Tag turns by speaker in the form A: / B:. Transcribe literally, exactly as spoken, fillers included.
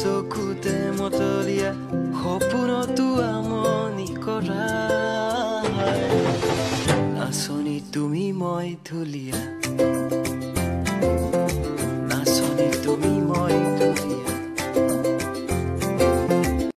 A: চকুতে মতলীয়া সপোনতো আমনি কৰা নাচনি তুমি মই ধুলীয়া